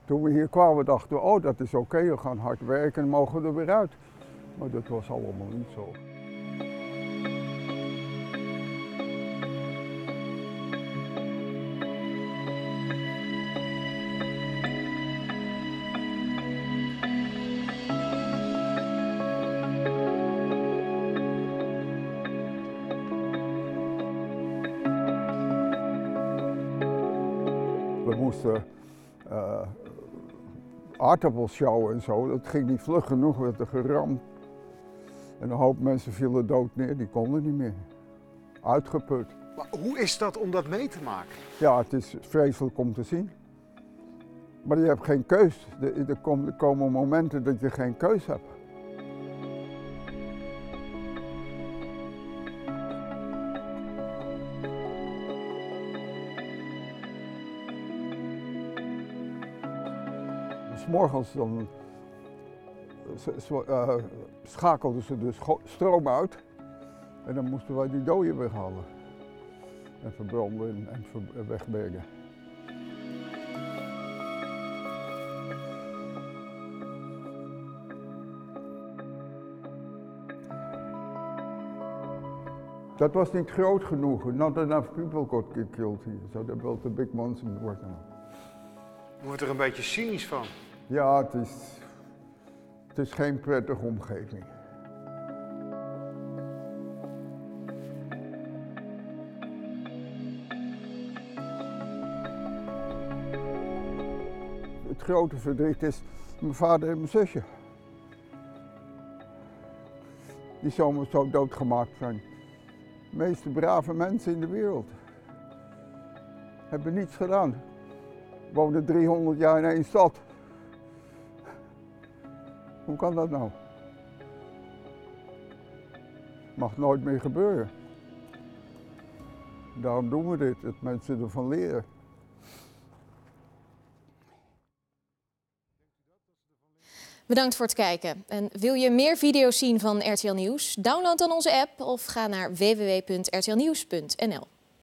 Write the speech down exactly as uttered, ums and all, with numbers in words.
Toen we hier kwamen dachten we, oh dat is oké, okay, we gaan hard werken en mogen we er weer uit. Maar dat was allemaal niet zo. We moesten uh, aardappels sjouwen en zo, dat ging niet vlug genoeg, werd er geramd. En een hoop mensen vielen dood neer, die konden niet meer. Uitgeput. Maar hoe is dat om dat mee te maken? Ja, het is vreselijk om te zien. Maar je hebt geen keus. Er komen momenten dat je geen keus hebt. Dus morgens dan uh, schakelden ze de stroom uit en dan moesten wij die doden weghalen en verbranden en ver wegbergen. Dat was niet groot genoeg. Not enough people got killed here, so they built a big monster work now. Je wordt er een beetje cynisch van. Ja, het is, het is geen prettige omgeving. Het grote verdriet is mijn vader en mijn zusje. Die zomaar zo doodgemaakt zijn. De meeste brave mensen in de wereld. Hebben niets gedaan. Woonden driehonderd jaar in één stad. Hoe kan dat nou? Mag nooit meer gebeuren. Daarom doen we dit, dat mensen ervan leren. Bedankt voor het kijken. En wil je meer video's zien van R T L Nieuws? Download dan onze app of ga naar w w w punt r t l nieuws punt n l.